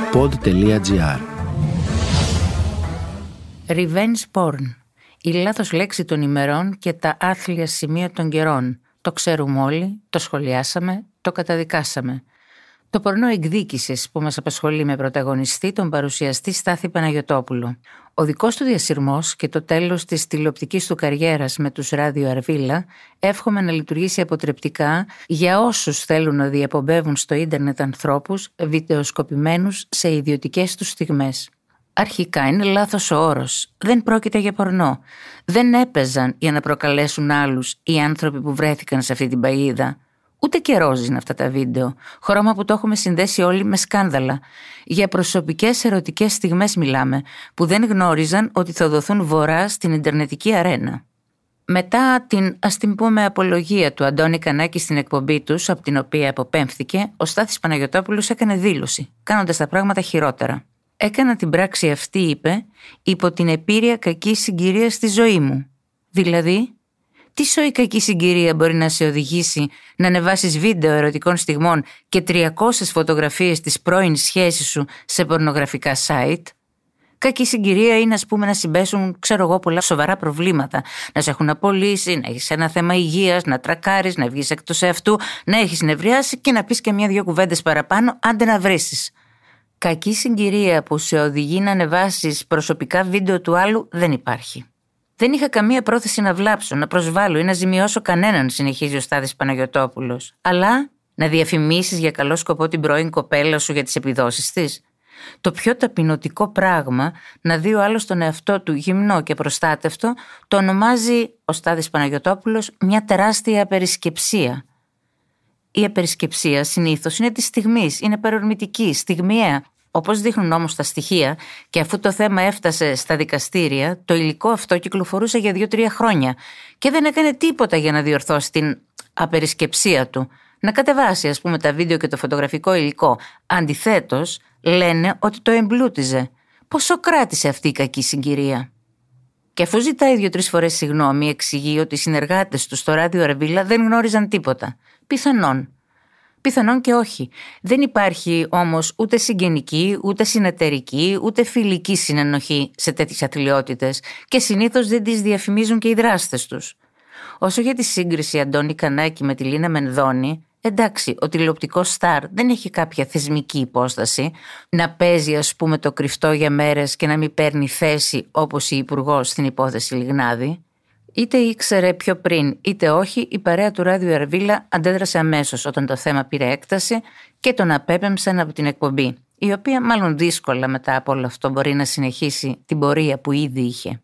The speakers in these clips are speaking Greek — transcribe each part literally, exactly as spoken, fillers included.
pod.gr. Revenge porn. Η λάθος λέξη των ημερών και τα άθλια σημεία των καιρών. Το ξέρουμε όλοι, το σχολιάσαμε, το καταδικάσαμε. Το πορνό εκδίκησης που μας απασχολεί με πρωταγωνιστή τον παρουσιαστή Στάθη Παναγιωτόπουλο. Ο δικός του διασυρμός και το τέλος της τηλεοπτικής του καριέρας με τους Ράδιο Αρβίλα εύχομαι να λειτουργήσει αποτρεπτικά για όσους θέλουν να διαπομπεύουν στο ίντερνετ ανθρώπους βιντεοσκοπημένους σε ιδιωτικές τους στιγμές. Αρχικά είναι λάθος ο όρος. Δεν πρόκειται για πορνό. Δεν έπαιζαν για να προκαλέσουν άλλους οι άνθρωποι που βρέθηκαν σε αυτή την παγίδα. Ούτε και ρόζι είναι αυτά τα βίντεο, χρώμα που το έχουμε συνδέσει όλοι με σκάνδαλα. Για προσωπικές ερωτικές στιγμές μιλάμε, που δεν γνώριζαν ότι θα δοθούν βορρά στην ιντερνετική αρένα. Μετά την, ας την πούμε, απολογία του Αντώνη Κανάκη στην εκπομπή τους, από την οποία αποπέμφθηκε, ο Στάθης Παναγιωτόπουλος έκανε δήλωση, κάνοντας τα πράγματα χειρότερα. «Έκανα την πράξη αυτή», είπε, «υπό την επίρρεια κακή συγκυρία στη ζωή μου». Δηλαδή, τι σοϊ κακή συγκυρία μπορεί να σε οδηγήσει να ανεβάσεις βίντεο ερωτικών στιγμών και τριακόσιες φωτογραφίες της πρώην σχέσης σου σε πορνογραφικά site? Κακή συγκυρία είναι, ας πούμε, να συμπέσουν, ξέρω εγώ, πολλά σοβαρά προβλήματα. Να σε έχουν απολύσει, να έχεις ένα θέμα υγείας, να τρακάρεις, να βγεις εκτός εαυτού, να έχεις νευριάσει και να πεις και μια-δυο κουβέντες παραπάνω, άντε να βρίσεις. Κακή συγκυρία που σε οδηγεί να ανεβάσεις προσωπικά βίντεο του άλλου δεν υπάρχει. Δεν είχα καμία πρόθεση να βλάψω, να προσβάλλω ή να ζημιώσω κανέναν, συνεχίζει ο Στάθης Παναγιωτόπουλος. Αλλά να διαφημίσεις για καλό σκοπό την πρώην κοπέλα σου για τις επιδόσεις της. Το πιο ταπεινωτικό πράγμα, να δει ο άλλος τον εαυτό του γυμνό και προστάτευτο, το ονομάζει ο Στάθης Παναγιωτόπουλος μια τεράστια απερισκεψία. Η απερισκεψία συνήθως είναι της στιγμής, είναι παρορμητική, στιγμιαία. Όπως δείχνουν όμως τα στοιχεία, και αφού το θέμα έφτασε στα δικαστήρια, το υλικό αυτό κυκλοφορούσε για δύο-τρία χρόνια και δεν έκανε τίποτα για να διορθώσει την απερισκεψία του. Να κατεβάσει, ας πούμε, τα βίντεο και το φωτογραφικό υλικό. Αντιθέτως, λένε ότι το εμπλούτιζε. Πόσο κράτησε αυτή η κακή συγκυρία? Και αφού ζητάει δύο-τρεις φορές συγγνώμη, εξηγεί ότι οι συνεργάτες του στο Ράδιο Αρβίλα δεν γνώριζαν τίποτα. Πιθανόν. Πιθανόν και όχι. Δεν υπάρχει όμως ούτε συγγενική, ούτε συνεταιρική, ούτε φιλική συνενοχή σε τέτοιες ατελειότητες και συνήθως δεν τις διαφημίζουν και οι δράστες τους. Όσο για τη σύγκριση Αντώνη Κανάκη με τη Λίνα Μενδώνη, εντάξει, ο τηλεοπτικός στάρ δεν έχει κάποια θεσμική υπόσταση να παίζει, ας πούμε, το κρυφτό για μέρες και να μην παίρνει θέση όπως η υπουργός στην υπόθεση Λιγνάδη. Είτε ήξερε πιο πριν είτε όχι, η παρέα του Ράδιο Αρβίλα αντέδρασε αμέσως όταν το θέμα πήρε έκταση και τον απέπεμψαν από την εκπομπή, η οποία μάλλον δύσκολα μετά από όλο αυτό μπορεί να συνεχίσει την πορεία που ήδη είχε.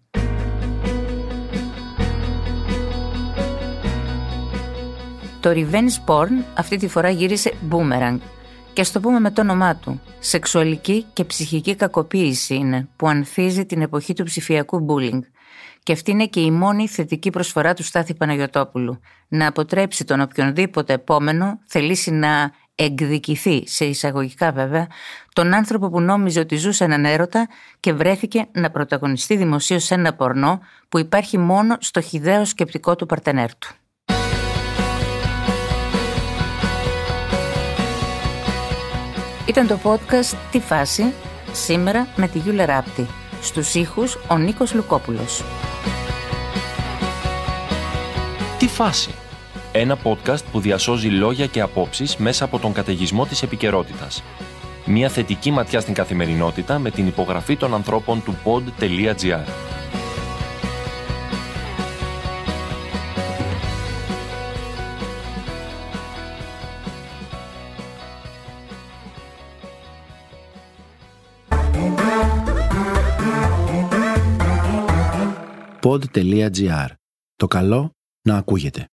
Το revenge porn αυτή τη φορά γύρισε boomerang και ας το πούμε με το όνομά του. Σεξουαλική και ψυχική κακοποίηση είναι που ανθίζει την εποχή του ψηφιακού bullying. Και αυτή είναι και η μόνη θετική προσφορά του Στάθη Παναγιωτόπουλου. Να αποτρέψει τον οποιονδήποτε επόμενο θελήσει να εκδικηθεί, σε εισαγωγικά βέβαια, τον άνθρωπο που νόμιζε ότι ζούσε έναν έρωτα και βρέθηκε να πρωταγωνιστεί δημοσίως σε ένα πορνό που υπάρχει μόνο στο χυδαίο σκεπτικό του παρτενέρ του. Ήταν το podcast «Τι φάση» σήμερα με τη Γιούλα Ράπτη. Στους ήχους ο Νίκος Λουκόπουλος. Τι φάση? Ένα podcast που διασώζει λόγια και απόψεις μέσα από τον καταιγισμό της επικαιρότητας. Μια θετική ματιά στην καθημερινότητα με την υπογραφή των ανθρώπων του pod.gr. pod.gr. Το καλό να ακούγεται.